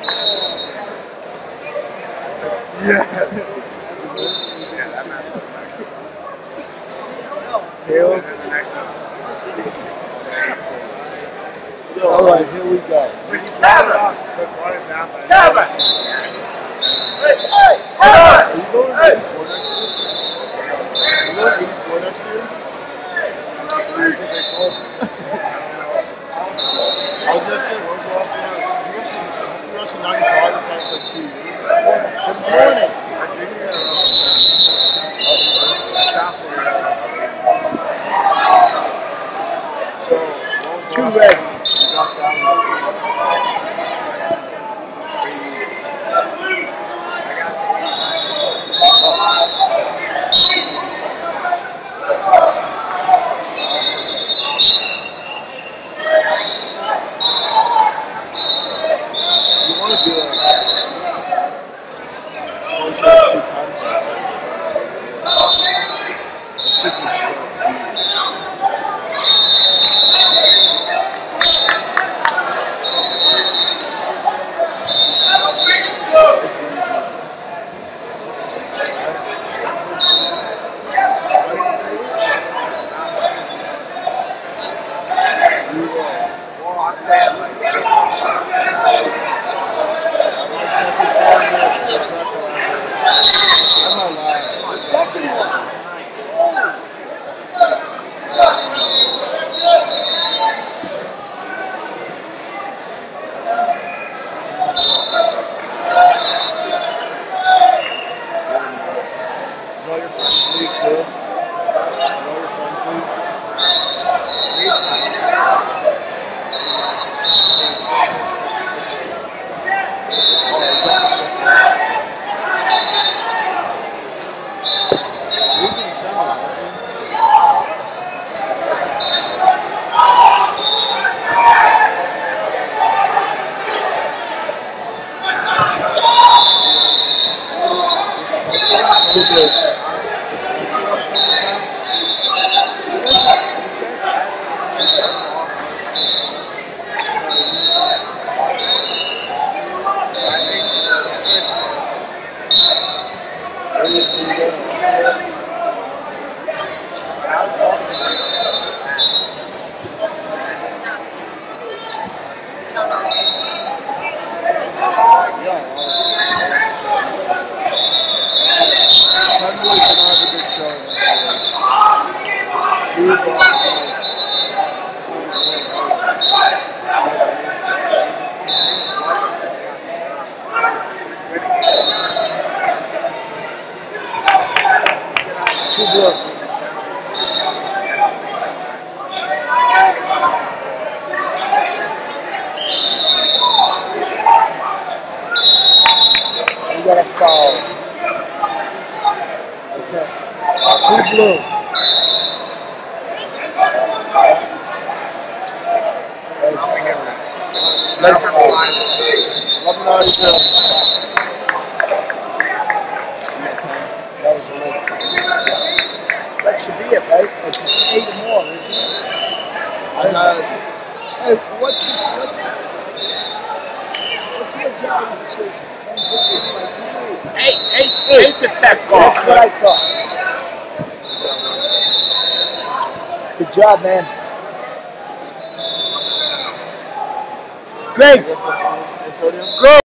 Yeah. All right, here we go. Kaleb! Are you going 84 next year? Are you going 84 next year? I think they told me. I was gonna say, when was the last time? You wrestled 95 the past like 2 years. Good morning. I think So, too red. You want to do it. The second one. Got a foul. Okay. 2 blue. That was a late. That should be it, right? Like it's 8 more, isn't it? Hey, what's your job decision? Eight's a tech ball. That's what I thought. Good job, man. Greg.